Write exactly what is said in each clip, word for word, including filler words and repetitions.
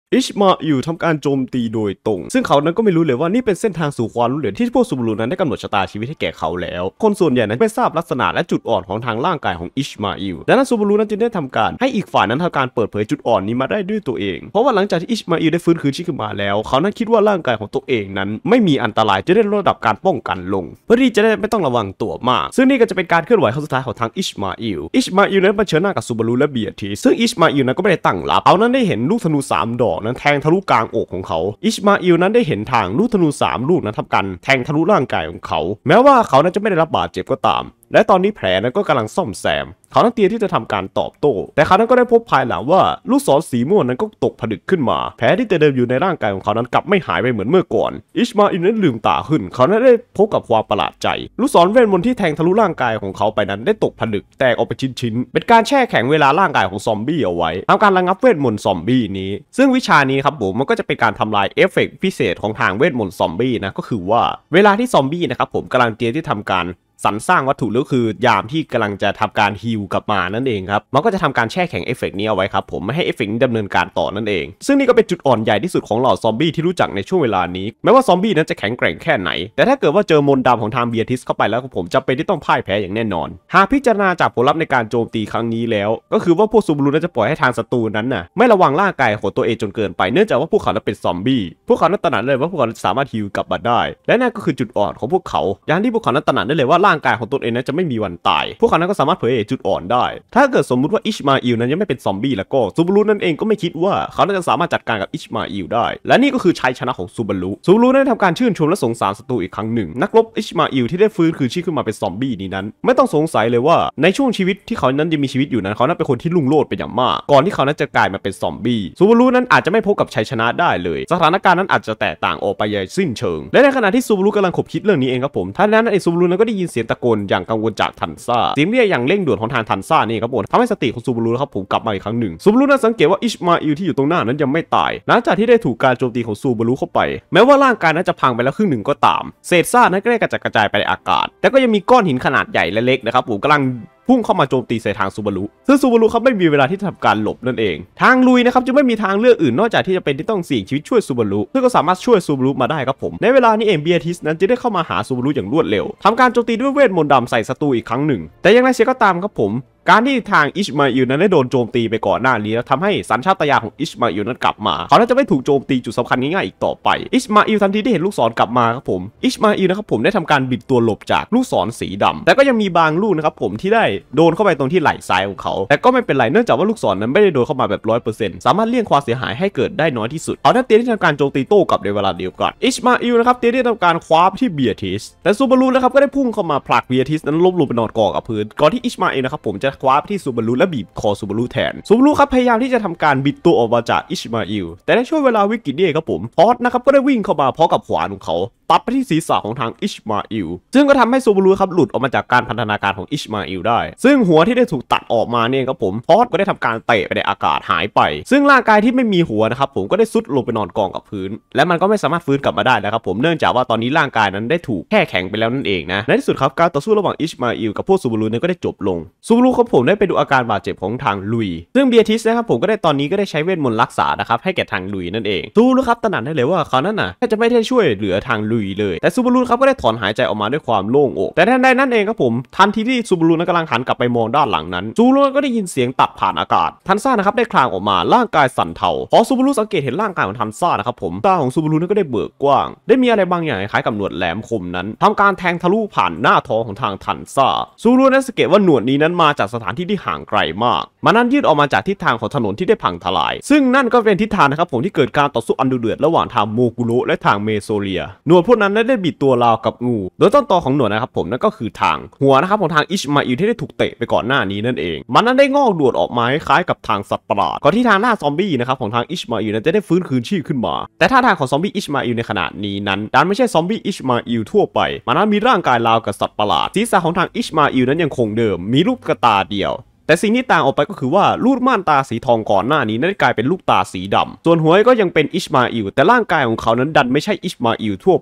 อิชมาอิลทำการโจมตีโดยตรงซึ่งเขานั้นก็ไม่รู้เลยว่านี่เป็นเส้นทางสู่ความล้มเหลวที่พวกซูบารุนั้นได้กำหนดชะตาชีวิตให้แก่เขาแล้วคนส่วนใหญ่นั้นไม่ทราบลักษณะและจุดอ่อนของทางร่างกายของอิชมาอิลดังนั้นซูบารุนั้นจึงได้ทำการให้อีกฝ่ายนั้นทำการเปิดเผยจุดอ่อนนี้มาได้ด้วยตัวเองเพราะว่าหลังจากที่อิชมาอิลได้ฟื้นคืนชีพขึ้นมาแล้วเขานั้นคิดว่าร่างกายของตัวเองนั้นไม่มีอันตรายจะได้ลดระดับการป้องกันลงเพื่อที่จะได้ไม่ต้องระวังตัวมากซึ่งนี่ก็จะเป็นการเคลื่อนไหวครั้งสุดท้ายของทางอิชมาอิลอิชมาอิลนั้นเผชิญหน้ากับซูบารุและเบียทีซึ่งอิชมาอิลนั้นก็ไม่ได้ตั้งรับเขานั้นได้เห็นลูกธนูสามดอกนั้นแทงทะลุกลางอกของเขาอิชมาอิลนั้นได้เห็นทางลูกธนูสามลูกนั้นทำการแทงทะลุร่างกายของเขาแม้ว่าเขานั้นจะไม่ได้รับบาดเจ็บก็ตามและตอนนี้แผลนั้นก็กำลังซ่อมแซมเขานั้นเตรียมที่จะทำการตอบโต้แต่เขานั้นก็ได้พบภายหลังว่าลูกศรสีม่วงนั้นก็ตกผลึกขึ้นมาแผลที่เดิมอยู่ในร่างกายของเขานั้นกลับไม่หายไปเหมือนเมื่อก่อนอิชมาอิลนั้นลืมตาขึ้นเขานั้นได้พบกับความประหลาดใจลูกศรเวทมนต์ที่แทงทะลุร่างกายของเขาไปนั้นได้ตกผลึกแตกออกไปชิ้นๆเป็นการแช่แข็งเวลาร่างกายของซอมบี้เอาไว้ทำการระงับเวทมนต์ซอมบี้นี้ซึ่งวิชานี้ครับผมมันก็จะเป็นการทำลายเอฟเฟกต์พิเศษของทางเวทมนต์ซอมบี้นะก็คือว่าเวลาที่ซอมบี้นะครับผมกำลังเตรียมที่ทำการสรรสร้างวัตถุหรือคือยามที่กำลังจะทำการฮีลกลับมานั่นเองครับมันก็จะทำการแช่แข็งเอฟเฟกต์นี้เอาไว้ครับผมไม่ให้เอฟเฟกต์นี้ดำเนินการต่อนั่นเองซึ่งนี่ก็เป็นจุดอ่อนใหญ่ที่สุดของเหล่าซอมบี้ที่รู้จักในช่วงเวลานี้แม้ว่าซอมบี้นั้นจะแข็งแกร่งแค่ไหนแต่ถ้าเกิดว่าเจอมนต์ดำของทางเบียทิสเข้าไปแล้วผมจำเป็นที่ต้องพ่ายแพ้อย่างแน่นอนหากพิจารณาจากผลลัพธ์ในการโจมตีครั้งนี้แล้วก็คือว่าพวกซูบารุนั้นจะปล่อยให้ทางศัตรูนั้นน่ะไม่ระวังร่างกายของตัวเองจนเกินไปเนื่องจากว่าพวกเขานั้นเป็นซอมบี้พวกเขานั้นตระหนักเลยว่าพวกเขาสามารถฮีลกลับมาได้และนั่นก็คือจุดอ่อนของพวกเขาอย่างที่พวกเขานั้นตระหนักได้เลยว่าร่างกายของตนเองนั้นจะไม่มีวันตายพวกเขานั้นก็สามารถเผยจุดอ่อนได้ถ้าเกิดสมมุติว่าอิชมาอิลนั้นยังไม่เป็นซอมบี้แล้วก็ซูบารุนั่นเองก็ไม่คิดว่าเขาจะสามารถจัดการกับอิชมาอิลได้และนี่ก็คือชัยชนะของซูบารุซูบารุได้ทำการชื่นชมและสงสารศัตรูอีกครั้งหนึ่งนักรบอิชมาอิลที่ได้ฟื้นคืนชีพขึ้นมาเป็นซอมบี้นี้นั้นไม่ต้องสงสัยเลยว่าในช่วงชีวิตที่เขานั้นยังมีชีวิตอยู่นั้นเขานั้นเป็นคนที่รุ่งโรจน์เป็นอย่างมากก่อนที่เขานั้นจะกลายมาเป็นซอมบี้ซูบารุนั้นอาจจะไม่พบกับชัยชนะได้เลยสถานการณ์นั้นอาจจะแตกต่างออกไปอย่างสิ้นเชิงและในขณะที่ซูบารุกำลังขบคิดเรื่องนี้เองครับผมท่านนั้นไอซูบารุนั้นก็ได้ยินเสียงตะโกนอย่างกังวลจากทันซ่าเสียงเรียกอย่างเร่งด่วนของทางทันซ่านี่ครับผมทำให้สติของซูบารุครับผมกลับมาอีกครั้งหนึ่งซูบารุนั้นสังเกตว่าอิชมาอิลที่อยู่ตรงหน้านั้นยังไม่ตายหลังจากที่ได้ถูกการโจมตีของซูบารุเข้าไปแม้ว่าร่างกายนั้นจะพังไปแล้วครึ่งหนึ่งก็ตามเศษซากนั้นก็ได้กระจัดกระจายไปในอากาศแต่ก็ยังมีก้อนหินขนาดใหญ่และเล็กนะครับผมกำลังพุ่งเข้ามาโจมตีใส่ทางซูบารุซึ่งซูบารุครับไม่มีเวลาที่จะทำการหลบนั่นเองทางลุยนะครับจะไม่มีทางเลือกอื่นนอกจากที่จะเป็นที่ต้องเสี่ยงชีวิตช่วยซูบารุซึ่งก็สามารถช่วยซูบารุมาได้ครับผมในเวลานี้เองเบียทิสนั้นจะได้เข้ามาหาซูบารุอย่างรวดเร็วทำการโจมตีด้วยเวทมนต์ดำใส่ศัตรูอีกครั้งหนึ่งแต่อย่างไรเสียก็ตามครับผมการที่ทางอิชมาอิลนั้นได้โดนโจมตีไปก่อนหน้านี้แล้วทำให้สัญชาตญาณของอิชมาอิลนั้นกลับมาเขาจะไม่ถูกโจมตีจุดสำคัญง่ายๆอีกต่อไปอิชมาอิลทันทีที่เห็นลูกศรกลับมาครับผมอิชมาอิลนะครับผมได้ทำการบิดตัวหลบจากลูกศรสีดำแต่ก็ยังมีบางลูกนะครับผมที่ได้โดนเข้าไปตรงที่ไหล่ซ้ายของเขาแต่ก็ไม่เป็นไรเนื่องจากว่าลูกศรนั้นไม่ได้โดนเข้ามาแบบร้อยเปอร์เซ็นต์สามารถเลี่ยงความเสียหายให้เกิดได้น้อยที่สุดเขาได้เตรียมที่ทำการโจมตีโต้กลับในเวลาเดียวกันอิชมาอิลนะครับเตรียมที่ทำการคว้าที่เบียทิสแต่ซูบารุนะครับก็ได้พุ่งเข้ามาผลักเบียทิสนั้นล้มลงไปนอนกองกับพื้นก่อนที่อิชมาอิลนะครับผมจะคว้าที่ซูบารุและบีบคอซูบารุแทนซูบารุครับพยายามที่จะทำการบิดตัวออกมาจากอิชมาอิลแต่ในช่วงเวลาวิกฤตนี้ครับผมพอสนะครับก็ได้วิ่งเข้ามาพร้อมกับขวานของเขาตัดไปที่ศีรษะของทางอิชมาอิลซึ่งก็ทำให้ซูบารุครับหลุดออกมาจากการพันธนาการของอิชมาอิลได้ซึ่งหัวที่ได้ถูกตัดออกมาเนี่ยครับผมพอสก็ได้ทำการเตะไปในอากาศหายไปซึ่งร่างกายที่ไม่มีหัวนะครับผมก็ได้ซุดลงไปนอนกองกับพื้นและมันก็ไม่สามารถฟื้นกลับมาได้นะครับผมเนื่องจากว่าตอนนี้ร่างกายนั้นได้ถูกแช่แข็งไปแล้วนั่นเองนะในที่สุดครับการต่อสู้ระหว่างอิชมาอิลกับพวกซูบารุนั้นก็ได้จบลงซูบารุครับผมได้ไปดูอาการบาดเจ็บของทางลุยซึ่งเบียทิสนะครับผมก็ได้ตอนนี้ก็ได้ใช้เวทมนต์รักษานะครับให้แก่ทางลุยนั่นเองซูบารุครับตระหนักได้เลยว่าเขานั้นน่ะจะไม่ได้ช่วยเหลือทางลุยเลยแต่ซูบารุครับก็ได้ถอนหายใจออกมาด้วยความโล่งอกแต่ทันใดนั้นเองครับผมทันทีที่ซูบารุนั้นกำลังหันกลับไปมองด้านหลังนั้นซูบารุก็ได้ยินเสียงตัดผ่านอากาศทันซ่านะครับได้คลางออกมาร่างกายสั่นเทาพอซูบารุสังเกตเห็นร่างกายของทันซ่านะครับผมตาของซูบารุนั้นก็ได้เบิกกว้างได้มีอะไรบางอย่างคล้ายกับหนวดแหลมคมนั้นทำการแทงทะลุผ่านหน้าท้องของทางทันซ่าซูบารุนั้นสังเกตว่าหนวดนี้นั้นมาจากสถานที่ที่ห่างไกลมากมันนั้นยืดออกมาจากทิศทางของถนนที่ได้พังทลายซึ่งนั่นก็เป็นทิศทางนะครับผมที่เกิดการต่อสู้อันดุเดือดระหว่างทางโมกุโระและทางเมโซเลียหนวดพวกนั้นได้บิดตัวราวกับงูโดยต้นตอของหนวดนะครับผมนั่นก็คือทางหัวนะครับของทางอิชมาอิลที่ได้ถูกเตะไปก่อนหน้านี้นั่นเองมันนั้นได้งอกดวดออกมาคล้ายกับทางสัตว์ประหลาดก่อนที่ทางหน้าซอมบี้นะครับของทางอิชมาอิลนั้นจะได้ฟื้นคืนชีพขึ้นมาแต่ท่าทางของซอมบี้อิชมาอิลในขณะนี้นั้นดันไม่ใช่ซอมบี้อิชมาอิลทั่วไปมันนั้นมีร่างกายราวกับสัตว์ประหลาดศีรษะของทางอิชมาอิลนั้นยังคงเดิมมีรูปกระตาเดียวแต่สิ่งที่ต่างออกไปก็คือว่าลูกม่านตาสีทองก่อนหน้านี้นั้นกลายเป็นลูกตาสีดำส่วนหัวก็ยังเป็นอิชมาอิลแต่ร่างกายของเขานั้นดันไม่ใช่อิชมาอิลทั่วไป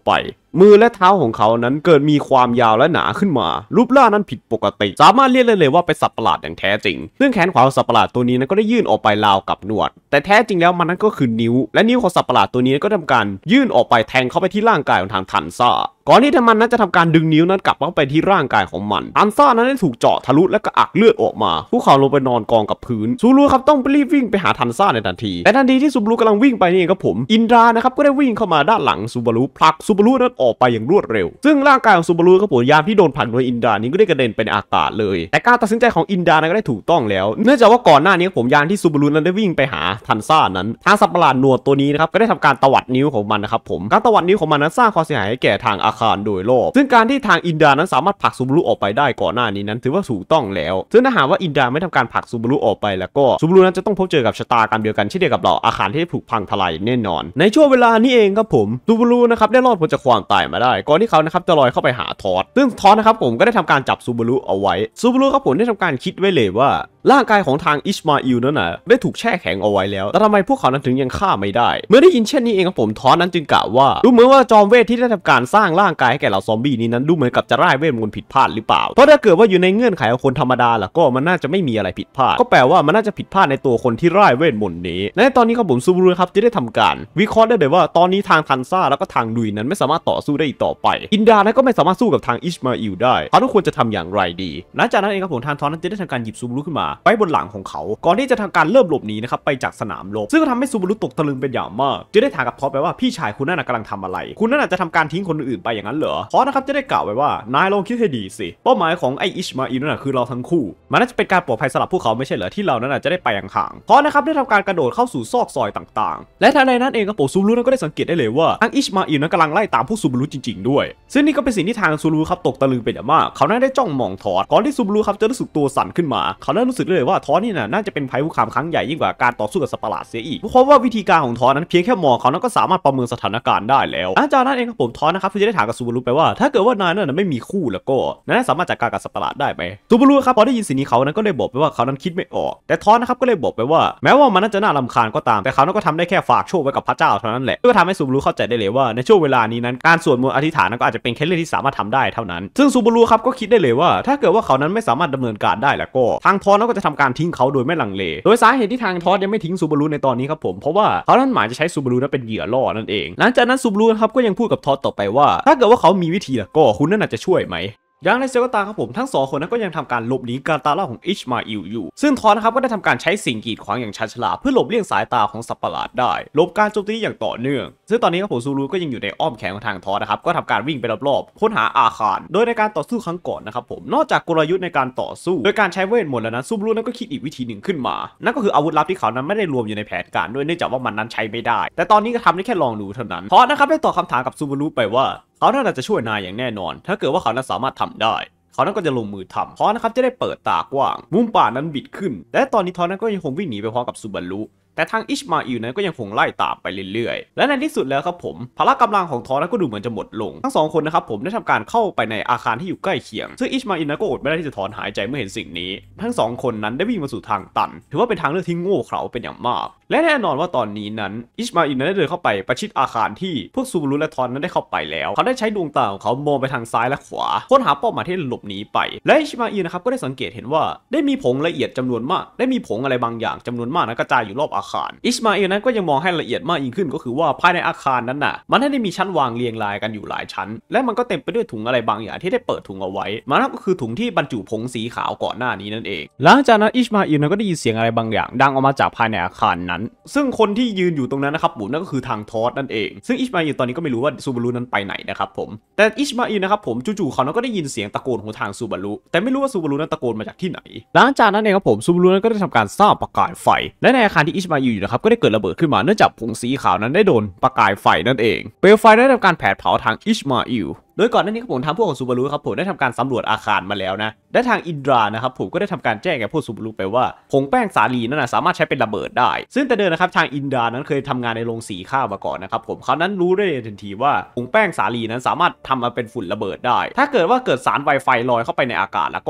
มือและเท้าของเขานั้นเกิดมีความยาวและหนาขึ้นมารูปร่างนั้นผิดปกติสามารถเรียกได้เลยว่าเป็นสัตว์ประหลาดอย่างแท้จริงซึ่งแขนขวาของสัตว์ประหลาดตัวนี้นั้นก็ได้ยื่นออกไปราวกับหนวดแต่แท้จริงแล้วมันนั้นก็คือนิ้วและนิ้วของสัตว์ประหลาดตัวนี้ก็ทำการยื่นออกไปแทงเข้าไปที่ร่างกายของทางทันซ่าก่อนที่ทมันนั้นจะทำการดึงนิ้วนั้นกลับเข้าไปที่ร่างกายของมันทันซ่านั้นได้ถูกเจาะทะลุและก็อักเลือดออกมาพวกเขาลงไปนอนกองกับพื้นซูรุครับต้องรีบวิ่งไปหาทันซ่าในทันทีแต่ทันทีที่ซูรุกำลังวิ่งไปนี่เองครับผมอินดรานะครับก็ได้วิ่งเข้ามาด้านหลังซูบารุผลักซูบารุนั้นออกไปอย่างรวดเร็วซึ่งร่างกายของซูบารุครับผมยามที่โดนผลักโดยอินดรานี้ก็ได้กระเด็นไปในอากาศเลยแต่การตัดสินใจของอินดรานั้นก็ได้ถูกต้องแล้วเนื่องจากว่าก่อนหน้านี้ผมยามที่ซูบารุนั้นได้วิ่งไปหาทันซ่านั้นทางสัตว์ประหลาดหนวดตัวนี้นะครับก็ได้ทำการตวัดนิ้วของมันนะครับผมการตวัดนิ้วของมันนั้นสร้างความเสียหายให้แก่ทางอาคารโดยรอบซึ่งการที่ทางอินดานั้นสามารถผลักซูบารุออกไปได้ก่อนหน้านี้นั้นถือว่าถูกต้องแล้วซึ่งถ้าหากว่าอินดาไม่ทำการผลักซูบารุออกไปแล้วก็ซูบารุนั้นจะต้องพบเจอกับชะตากรรมเดียวกันเช่นเดียวกับเหล่าอาคารที่ถูกพังทลายแน่นอนในช่วงเวลานี้เองครับผมซูบารุนะครับได้รอดพ้นจากความตายมาได้ก่อนที่เขานะครับจะลอยเข้าไปหาทอสซึ่งทอสนะครับผมก็ได้ทำการจับซูบารุเอาไว้ซูบารุครับผมได้ทำการคิดไว้เลยว่าร่างกายของทางอิชมาอิลนั้นน่ะได้ถูกแช่แข็งเอาไว้แล้วแต่ทำไมพวกเขานั้นถึงยังฆ่าไม่ได้เมื่อได้ยินเช่นนี้เองครับผมทอสนั้นจึงกล่าวว่าดูเหมือนว่าจอมเวทที่ได้ทำการสร้างร่างกายให้แก่เหล่าซอมบี้นี้นั้นดูเหมือนกับจะร่ายเวทมนต์ผิดพลาดหรือเปล่าเพราะถ้าเกิดว่าอยู่ในเงื่อนไขของคนธรรมดาล่ะก็มันน่าจะไม่มีอะไรผิดพลาดก็แปลว่ามันน่าจะผิดพลาดในตัวคนที่ร่ายเวทมนต์นี้และตอนนี้ครับผมซูบารุครับจะได้ทำการวิเคราะห์ได้เลยว่าตอนนี้ทางทันซ่าแล้วก็ทางดุยนั้นไม่สามารถต่อสู้ได้อีกต่อไปอินดานั้นก็ไม่สามารถสู้กับทางอิชมาอิลได้เขาทุกคนจะทำอย่างไรดีหลังจากนั้นเองครับผมทางทอนนั้นจะได้ทำการหยิบซูบารุขึ้นมาไว้บนหลังของเขาก่อนที่จะทำการเริ่มหลบหนีนะครับไปจากสนามรบซึ่งก็ทำให้ซูบารุตกตะลึงเป็นอย่างมากจะได้ถามกับทอสไปว่าพี่ชายคุณนั่นกำลังทำอะไรคุณนั่นจะทำการทิ้งคนอื่นไปอย่างนั้นเหรอทอสนะครับจะได้กล่าวไว้ว่านายลองคิดให้ดีสิเป้าหมายของไออิชมาอิลนั่นคือเราทั้งคู่มันน่าจะเป็นการปลอดภัยสำหรับพวกเขาไม่ใช่เหรอที่เรานั้นจะได้ไปห่างๆทอสนะครับได้ทำการกระโดดเข้าสู่ซอกซอยต่างๆและทันใดนั้นเองครับผมซูบารุนั้นก็ได้สังเกตได้เลยว่าทางอิชมาอิลนั้นกำลังไล่ตามพวกซูบารุจริงๆด้วยซึ่งนี่ก็เป็นสิ่งที่ทางซูบารุครับตกตะลึงเป็นอย่างมากเขานั้นได้จ้องมองทอสก่อนที่ซูบารุครับจะรู้สึกตัวสั่นขึ้นมาเขานั้นรู้สึกเลยว่าทอสนี่น่าจะเป็นภัยคุกคามครั้งใหญ่ยิ่งกว่าการต่อสู้กับสัตว์ประหลาดเสียอีกเพราะว่าวิธีการของทอสนั้นเพียงแค่มองเขานั้นก็สามารถประเมินสถานการณ์ได้แล้วหลังจากนั้นเองครับผมทอสนะครับจะได้ถามกับซูบารุไปว่าถ้าเกิดว่านายนั้นไม่มีคู่แล้วก็นายสามารถจัดการกับสัตว์ประหลาดได้ไหมซูบารุครับพอได้ยินสิ่งนี้เขานั้นก็เลยบอกไปว่าเขานั้นคิดไม่ออกแต่ทอสนะครับก็เลยบอกไปว่าแม้ว่ามันน่าจะน่ารำคาญก็ตามแต่เขานั้นก็ทำได้แค่ฝากโชคไว้กับพระเจ้าเท่านั้นแหละเพื่อทำให้ซูบารุเข้าใจได้เลยว่าในช่วงเวลานี้นั้นการสวดมนต์อธิษฐานนั้นก็อาจจะเป็นแค่เรื่องที่สามารถทำได้เท่านั้นซึ่งซูบารุครับก็คิดได้เลยว่าถ้าเกิดว่าเขานั้นไม่สามารถดำเนินการได้แล้วก็ทางทอสก็จะทำการทิ้งเขาโดยไม่ลังเลโดยสาเหตุที่ทางทอสยังไม่ทิ้งซูบารุในตอนนี้ครับผมเพราะว่าเขานั้นหมายจะใช้ซูบารุนั้นเป็นเหยื่อล่อนั่นเองหลังจากนั้นซูบารุครับก็ยังพูดกับทอสต่อไปว่าถ้าเกิดว่าเขามีวิธีแล้วก็คุณนั่นอาจจะช่วยไหมอย่างไรเสียก็ตามครับผมทั้งสองคนนั้นก็ยังทำการหลบหนีการตามล่าของอิชมาอิลอยู่ซึ่งทอสนะครับก็ได้ทำการใช้สิ่งกีดขวางอย่างชาญฉลาดเพื่อหลบเลี่ยงสายตาของสัตว์ประหลาดได้หลบการโจมตีอย่างต่อเนื่องซึ่งตอนนี้ครับผมซูรุก็ยังอยู่ในอ้อมแขนของทางทอสนะครับก็ทำการวิ่งไปรอบๆค้นหาอาคารโดยในการต่อสู้ครั้งก่อนนะครับผมนอกจากกลยุทธ์ในการต่อสู้โดยการใช้เวทมนต์แล้วนั้นซูรุนั้นก็คิดอีกวิธีหนึ่งขึ้นมานั่นก็คืออาวุธลับที่เขานั้นไม่ได้รวมอยู่ในแผนการด้วยเนื่องจากว่ามันนั้นใช้ไม่ได้แต่ตอนนี้ก็ทำได้แค่ลองดูเท่านั้นทอสนะครับได้ตอบคำถามกับซูรุไปว่าเขาน่าจะช่วยนายอย่างแน่นอนถ้าเกิดว่าเขานั้นสามารถทำได้เขานั้นก็จะลงมือทำทอสนะครับจะได้เปิดตากว้างมุมป่านั้นบิดขึ้นและตอนนี้ทอสนั้นก็ยังคงวิ่งหนีไปพร้อมกับซูบารุแต่ทางอิชมาอิลนั้นก็ยังคงไล่ตามไปเรื่อยๆและในที่สุดแล้วครับผมพละกำลังของทอสนั้นก็ดูเหมือนจะหมดลงทั้งสองคนนะครับผมได้ทำการเข้าไปในอาคารที่อยู่ใกล้เคียงซึ่งอิชมาอิลนั้นก็อดไม่ได้ที่จะถอนหายใจเมื่อเห็นสิ่งนี้ทั้งสองคนนั้นได้วิ่งมาสู่ทางตันถือว่าเป็นทางเลือกที่โง่เขลาเป็นอย่างมากและแน่นอนว่าตอนนี้นั้นอิชมาอิลนั้นได้เดินเข้าไปประชิดอาคารที่พวกซูบารุและทอสนั้นได้เข้าไปแล้วเขาได้ใช้ดวงตาของเขามองไปทางซ้ายและขวาค้นหาเป้าหมายที่หลบหนีไปและอิชมาอิลนะครับก็ได้สังเกตเห็นว่าได้มีผงละเอียดจำนวนมากได้มีผงอะไรบางอย่างจำนวนมากนั้นกระจายอยู่รอบอาคารอิชมาอิลนั้นก็ยังมองให้ละเอียดมากยิ่งขึ้นก็คือว่าภายในอาคารนั้นน่ะมันได้มีชั้นวางเรียงรายกันอยู่หลายชั้นและมันก็เต็มไปด้วยถุงอะไรบางอย่างที่ได้เปิดถุงเอาไว้มันก็คือถุงที่บรรจุผงสีขาวก่อนหน้านี้นั่นเองหลังจากนั้นอิชมาอิลนั้นก็ได้ยินเสียงอะไรบางอย่างดังออกมาจากภายในอาคารนั้นซึ่งคนที่ยืนอยู่ตรงนั้นนะครับผมนั่นก็คือทางทอสนั่นเองซึ่งอิชมาอิลตอนนี้ก็ไม่รู้ว่าซูบารุนั้นไปไหนนะครับผมแต่อิชมาอิลนะครับผมจู่ๆเขาก็ได้ยินเสียงตะโกนของทางซูบารุแต่ไม่รู้ว่าซูบารุนั้นตะโกนมาจากที่ไหนหลังจากนั้นเองครับผมซูบารุนั้นก็ได้ทำการสร้างประกายไฟและในอาคารที่อิชมาอิลอยู่นะครับก็ได้เกิดระเบิดขึ้นมาเนื่องจากผงสีขาวนั้นได้โดนประกายไฟนั่นเองเปลวไฟได้ทำการแผดเผาทางอิชมาอิลโดยก่อนหน้านี้ครับผมทางพวกของซูบารุครับผมได้ทำการสำรวจอาคารมาแล้วนะและทางอินดรานะครับผมก็ได้ทำการแจ้งแก่พวกซูบารุไปว่าผงแป้งสาลีนั้นนะสามารถใช้เป็นระเบิดได้ซึ่งแต่เดิมนะครับทางอินดรานั้นเคยทำงานในโรงสีข้าวมาก่อนนะครับผมเขานั้นรู้ได้ทันทีว่าผงแป้งสาลีนั้นสามารถทำมาเป็นฝุ่นระเบิดได้ถ้าเกิดว่าเกิดสารไวไฟลอยเข้าไปในอากาศแล้วก็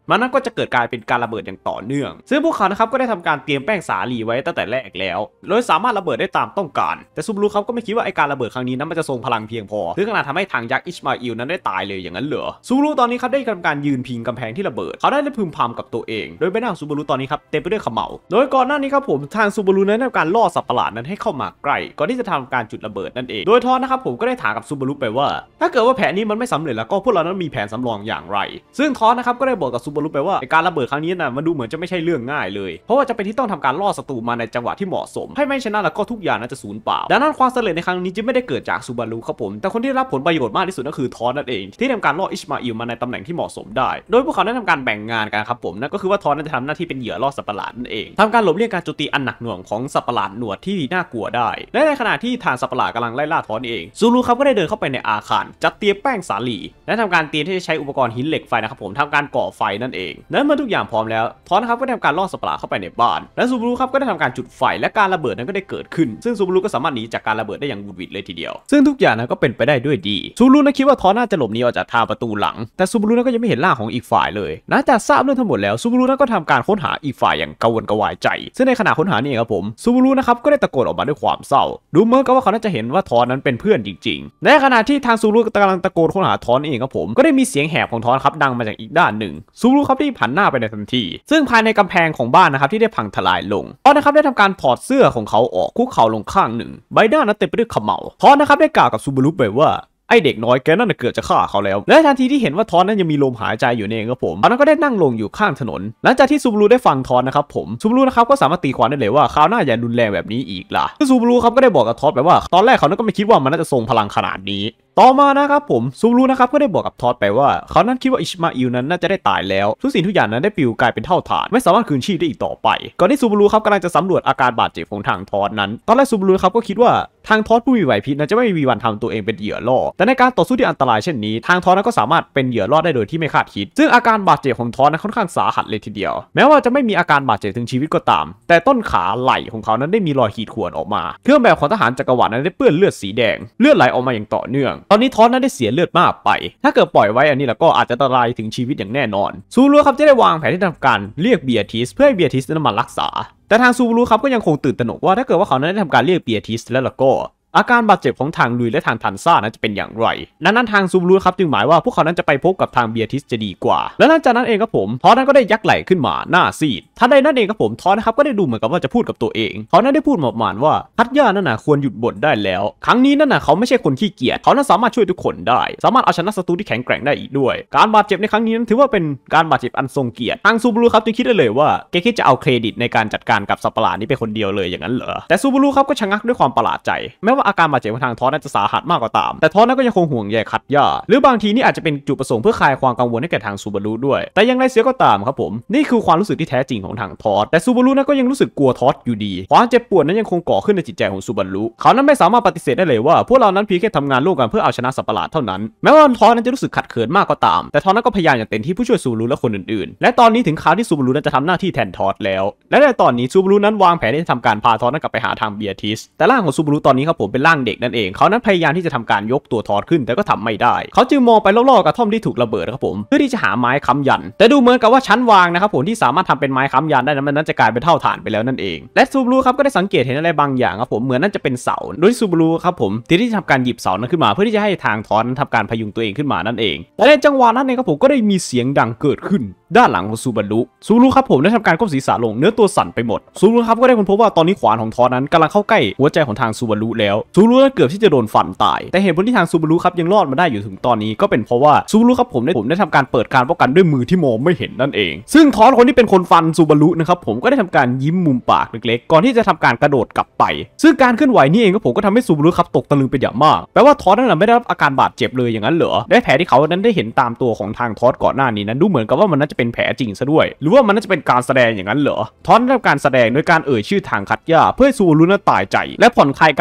มันนั้นก็จะเกิดกลายเป็นการระเบิดอย่างต่อเนื่องซึ่งพวกเขานะครับก็ได้ทำการเตรียมแป้งสาลีไว้ตั้งแต่แรกแล้วโดยสามารถระเบิดได้ตามต้องการแต่ซูบารุเขาก็ไม่คิดว่าไอการระเบิดครั้งนี้นั้นมันจะทรงพลังเพียงพอถึงขนาดทำให้ทางยักษ์อิชมาอิลนั้นได้ตายเลยอย่างนั้นเหรอซูบารุตอนนี้ครับได้ทำการยืนพิงกำแพงที่ระเบิดเขาได้พึมพำกับตัวเองโดยใบหน้าของซูบารุตอนนี้ครับเต็มไปด้วยเขม่าโดยก่อนหน้านี้ครับผมทางซูบารุนั้นทำการล่อสัตว์ประหลาดนั้นให้เข้ามาใกล้ก่อนที่จะทำการจุดระเบิดนั่นเองโดยทอนนะครับผมก็ได้ถามกับซูบารุไปว่าถ้าเกิดว่าแผนนี้มันไม่สำเร็จแล้วก็พวกเรานั้นมีแผนสำรองอย่างไรซึ่งทอนนะครับก็ได้บอกกับซูบารุไปว่าการระเบิดครั้งนี้นะมันดูเหมือนจะไม่ใช่เรื่องง่ายเลยเพราะว่าจะเป็นที่ต้องทำการล่อศัตรูมาในจังหวะที่เหมาะสมให้ไม่ฉะนั้นแล้วก็ทุกอย่างนั้นจะสูญเปล่าดังนั้นความสำเร็จในครั้งนี้จึงไม่ได้เกิดจากซูบารุครับผมแต่คนที่รับผลประโยชน์มากที่สุดก็คือทอนนั่นเองที่ทำการล่ออิชมาอิลมาในตำแหน่งที่เหมาะสมได้โดยพวกเขาได้ทำการแบ่งงานกันครับผมนั่นก็คือว่าทอนนั้นจะทำหน้าที่เป็นเหยื่อล่อสัตว์ประหลาดนั่นเองทำการหลบเลี่ยงการโจมตีอันหนักหน่วงของสัตว์ประหลาดหนวดที่น่ากลัวได้และในขณะที่ทางสัตว์ประหลาดกำลังไล่ล่าทอนเองซูรุครับก็ได้เดินเข้าไปในอาคารจัดเตรียมแป้งสาลีและทำการเตรียมที่จะใช้อุปกรณ์หินเหล็กไฟนะครับผมทำการก่อไฟนั่นเองนั้นเมื่อทุกอย่างพร้อมแล้วทอนนะครับก็ได้ทำการล่อสัตว์ประหลาดเข้าไปในบ้านและซูรุครับก็ได้ทำการจุดไฟและการระเบิดนั้นก็ได้เกิดขึ้นซึ่งซูรุก็สามารถหนีจากการระเบิดได้อย่างวุดวิดเลยทีเดียวซึ่งทุกอย่างนั้นก็เป็นไปได้ด้วยดีซูรุนั้นคิดว่าทอนน่าจะหลบหนีออกจากทางประตูหลังแต่ซูรุนั้นก็ยังไม่เห็นร่างของอีกฝ่ายเลยหลังจากทราบเรื่องทั้งหมดแล้วซูรุนั้นก็ทำการค้นหาอีกฝ่ายอย่างกระวนกระวายใจซึ่งในขณะค้นหานี่ครับผมซูรุนะครับก็ได้ตะโกนออกมาด้วยความเศร้าดูเหมือนกับว่าเขาน่าจะเห็นว่าทอนนั้นเป็นเพื่อนจริงๆในขณะที่ทางซูรุกำลังตะโกนค้นหาทอนเองครับผมก็ได้มีเสียงแหบของทอนครับดังมาจากอีกด้านหนึ่งซูรุครับได้ผันหน้าไปในทันทีซึ่งภายในกำแพงของบ้านนะครับที่ได้พังทลายลงทอนนะครับได้ทำการถอดเสื้อของเขาออกคุกเข่าลงข้างหนึ่งใบหน้านั้นเต็มไปด้วยเขม่าทอนนะครับได้กล่าวกับซูบารุไปว่าไอเด็กน้อยแกนั่นเกิดจะฆ่าเขาแล้วและทันทีที่เห็นว่าทอนนั้นยังมีลมหายใจอยู่เองครับผมตอนนั้นก็ได้นั่งลงอยู่ข้างถนนหลังจากที่ซูบารุได้ฟังทอนนะครับผมซูบารุนะครับก็สามารถตีความได้เลยว่าคราวหน้าอย่ารุนแรงแบบนี้อีกล่ะซูบารุครับก็ได้บอกกับทอนไปว่าตอนแรกเขานั้นก็ไม่คิดว่ามันน่าจะทรงพลังขนาดนี้ต่อมานะครับผมซูบารุนะครับก็ได้บอกกับทอดไปว่าเขานั้นคิดว่าอิชมาอิลนั้นน่าจะได้ตายแล้วทุกสิ่งทุกอย่างนั้นได้ปลิวกลายเป็นเท่าฐานไม่สามารถคืนชีพได้อีกต่อไปก่อนที่ซูบารุครับกำลังจะสำรวจอาการบาดเจ็บของทางทอดนั้นตอนแรกซูบารุครับก็คิดว่าทางทอดผู้มีไหวพริบนั้นจะไม่มีวันทำตัวเองเป็นเหยื่อล่อแต่ในการต่อสู้ที่อันตรายเช่นนี้ทางทอดนั้นก็สามารถเป็นเหยื่อล่อได้โดยที่ไม่คาดคิดซึ่งอาการบาดเจ็บของทอดนั้นค่อนข้างสาหัสเลยทีเดียวแม้ว่าจะไม่มีอาการบาดเจ็บถึงชีวิตก็ตามแต่ต้นขาไหล่ของเขานั้นได้มีรอยขีดข่วนออกมาเครื่องแบบของทหารจักรวรรดินั้นได้เปื้อนเลือดสีแดงเลือดไหลออกมาอย่างต่อเนื่องตอนนี้ทอดนั้นได้เสียเลือดมากไปถ้าเกิดปล่อยไว้อันนี้แล้วก็อาจจะอันตรายถึงชีวิตอย่างแน่นอนซูรุครับจะได้วางแผนที่ทำการเรียกเบียทิสเพื่อให้เบียทิสนั้นมารักษาแต่ทางซูรุครับก็ยังคงตื่นตระหนกว่าถ้าเกิดว่าเขานั้นได้ทำการเรียกเบียทิสแล้วล่ะก็อาการบาดเจ็บของทางลุยและทางทันซ่านั้นจะเป็นอย่างไรดังนั้นทางซูบารุครับจึงหมายว่าพวกเขานั้นจะไปพบกับทางเบียทิสจะดีกว่าและหลังจากนั้นเองครับผมทอนนั้นก็ได้ยักไหล่ขึ้นมาหน้าซีดทันใดนั้นเองครับผมทอนนะครับก็ได้ดูเหมือนกับว่าจะพูดกับตัวเองเขานั้นได้พูดประมาณว่าฮัตย่านั่นน่ะควรหยุดบ่นได้แล้วครั้งนี้นั่นน่ะเขาไม่ใช่คนขี้เกียจเขานั้นสามารถช่วยทุกคนได้สามารถเอาชนะศัตรูที่แข็งแกร่งได้อีกด้วยการบาดเจ็บในครั้งนี้นั้นถือว่าเป็นการบาดเจ็บอันทรงเกียรติทางซูบารุครับจึงคิดได้เลยว่าแกคิดจะเอาเครดิตในการจัดการกับสัตว์ประหลาดนี้ไปคนเดียวเลยอย่างนั้นเหรอแต่ซูบารุครับก็ชะงักด้วยความประหลาดใจแม้ว่าอาการบาดเจ็บของทางทอนนั้นจะสาหัสมากกว่าตามแต่ทอนนั้นก็ยังคงห่วงใยคัตย่าหรือบางทีนี่อาจจะเป็นจุดประสงค์เพื่อคลายความกังวลให้แก่ทางซูบารุด้วยแต่ยังไรเสียก็ตามครับผมนี่คือความรู้สึกที่แท้จริงของทางทอสแต่ซูบารุนั้นก็ยังรู้สึกกลัวทอสอยู่ดีความเจ็บปวดนั้นยังคงก่อขึ้นในจิตใจของซูบารุเขานั้นไม่สามารถปฏิเสธได้เลยว่าพวกเรานั้นเพียงแค่ทำงานร่วมกันเพื่อเอาชนะสัตว์ประหลาดเท่านั้นแม้ว่าทอสนั้นจะรู้สึกขัดเขินมากก็ตามแต่ทอสนั้นก็พยายามอย่างเต็มที่เพื่อช่วยซูบารุและคนอื่นๆและตอนนี้ถึงคราวที่ซูบารุนั้นจะทำหน้าที่แทนทอสแล้วและในตอนนี้ซูบารุนั้นวางแผนที่จะทำการพาทอสนั้นกลับไปหาทางเบียทิสแต่ร่างของซูบารุตอนนี้ครับผมเป็นร่างเด็กนั่นเองเขานั้นพยายามที่จะทำการยกตัวทอสขึ้นแต่ก็ทำไม่ได้เขาจึงมองไปรอบๆกระท่อมที่ถูกระเบิดครับผมเพื่อที่จะหาไม้ค้ำยันแต่ดูเหมือนกับว่าชั้นวางนะครับผมที่สามารถทำเป็นไม้ค้ำยันได้นั้นมันนั้นจะกลายเป็นเท่าฐานไปแล้วนั่นเองและซูบารุครับก็ได้สังเกตเห็นอะไรบางอย่างครับผมเหมือนนั่นจะเป็นเสาโดยซูบารุครับผมที่จะทำการหยิบเสานั้นขึ้นมาเพื่อที่จะให้ทางทอสทำการพยุงตัวเองขึ้นมานั่นเองและในจังหวะนั้นเองครับผมก็ได้มีเสียงดังเกิดขึ้นด้านหลังของซูบารุซูบารุครับผมได้ทำการก้มศีรษะลงเนื้อตัวสั่นไปหมดซูบารุครับก็ได้ค้นพบว่าตอนนี้ขวานของทอสนั้นกำลังเข้าใกล้หัวใจของทางซูบารุแล้วซูบารุเกือบที่จะโดนฟันตายแต่เหตุผลที่ทางซูบารุครับยังรอดมาได้อยู่ถึงตอนนี้ก็เป็นเพราะว่าซูบารุครับผมได้ผมได้ทำการเปิดการป้องกันด้วยมือที่มองไม่เห็นนั่นเองซึ่งทอสคนที่เป็นคนฟันซูบารุนะครับผมก็ได้ทำการยิ้มมุมปากเล็กๆก่อนที่จะทำการกระโดดกลับไปซึ่งการเคลื่อนไหวนี้เองก็ผมก็ทำให้ซูบารุครับตกตะลึงเป็นอย่างมากแปลว่าทอสนั่นแหละไม่ได้รับอาการบาดเจ็บเลยอย่างนั้นเหรอได้แผลที่เขานั้นได้เห็นตามตัวของทางทอสก่อนหน้านี้นั้นดูเหมือนกับว่ามันน่าจะเป็นแผลจริงซะด้วยหรือว่ามันน่าจะเป็นการแสดงอย่างนั้นเหรอทอสได้ทำการแสดงโดยการเอ่ยชื่อทางคัตย่าเพื่อให้ซูบารุนั้นตายใจและผ่อนคลายการป้องกัน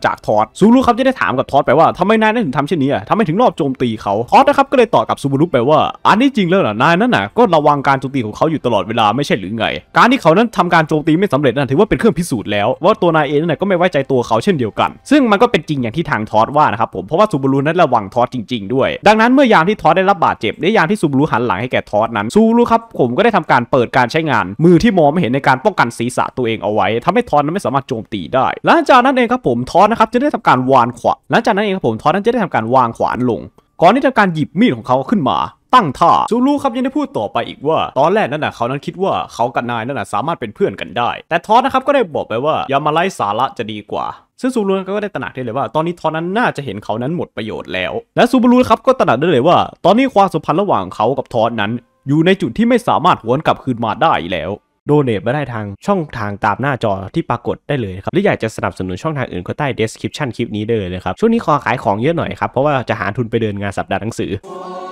จากทอสซูรุครับจะได้ถามกับทอสไปว่าทำไมนายถึงทำเช่นนี้อ่ะทำไมถึงรอบโจมตีเขาทอสนะครับก็เลยตอบกับซูรุไปว่าอันนี้จริงแล้วเหรอนายนั่นน่ะก็ระวังการโจมตีของเขาอยู่ตลอดเวลาไม่ใช่หรือไงการที่เขานั้นทำการโจมตีไม่สำเร็จนั่นถือว่าเป็นเครื่องพิสูจน์แล้วว่าตัวนายเองนั่นก็ไม่ไว้ใจตัวเขาเช่นเดียวกันซึ่งมันก็เป็นจริงอย่างที่ทางทอสว่านะครับผมเพราะว่าซูรุนั้นระวังทอสจริงๆด้วยดังนั้นเมื่อยามที่ทอสได้รับบาดเจ็บและยามที่ซูรุหันหลังให้แก่ทอสนั้นซูรุครับผมก็ได้ทำการเปิดการใช้งานมือที่มองไม่เห็นในการป้องกันศีรษะตัวเองเอาไว้ทำให้ทอสนั้นไม่สามารถโจมตีได้หลังจากนั้นเองครับผมทอสนะครับจะได้ทำการวางขวานหลังจากนั้นเองครับผมทอสนั้นจะได้ทำการวางขวานลงก่อนที่จะการหยิบมีดของเขาขึ้นมาตั้งท่าซูรุครับยังได้พูดต่อไปอีกว่าตอนแรกนั่นน่ะเขานั้นคิดว่าเขากับนายนั่นน่ะสามารถเป็นเพื่อนกันได้แต่ทอสนะครับก็ได้บอกไปว่าอย่ามาไล่สาระจะดีกว่าซึ่งซูรุก็ได้ตระหนักได้เลยว่าตอนนี้ทอสนั้นน่าจะเห็นเขานั้นหมดประโยชน์แล้วและซูรุครับก็ตระหนักได้เลยว่าตอนนี้ความสัมพันธ์ระหว่างเขากับทอสนั้นอยู่ในจุดที่ไม่สามารถหวนกลับคืนมาได้แล้วโดเนทมาได้ทางช่องทางตามหน้าจอที่ปรากฏได้เลยครับหรืออยากจะสนับสนุนช่องทางอื่นก็ใต้ description คลิปนี้ได้เลยครับช่วงนี้ขอขายของเยอะหน่อยครับเพราะว่าจะหาทุนไปเดินงานสัปดาห์หนังสือ